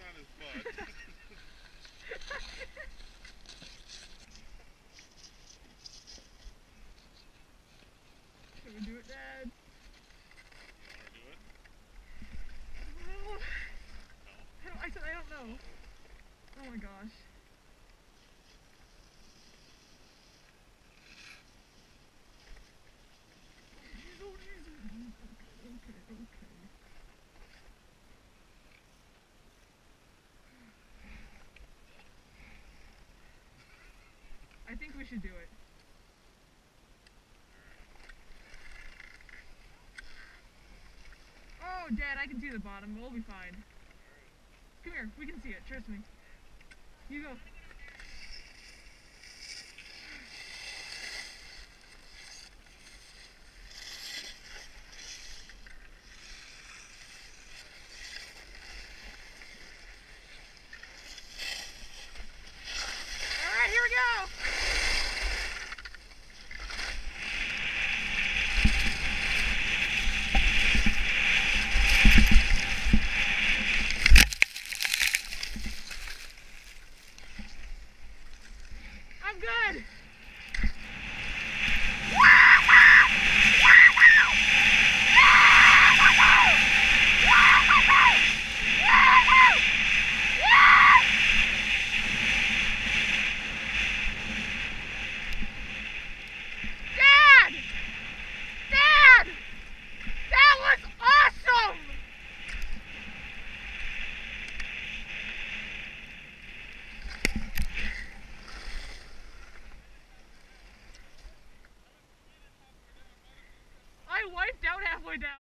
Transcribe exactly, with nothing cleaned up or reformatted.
on his butt. Should we do it, Dad? You wanna do it? No. No? I, don't, I said I don't know. Oh my gosh. Okay, okay, okay. I think we should do it. Oh, Dad, I can see the bottom. We'll be fine. Come here, we can see it. Trust me. You go. Alright, here we go! I'm good! Dad! Dad! That was awesome! I wiped out halfway down.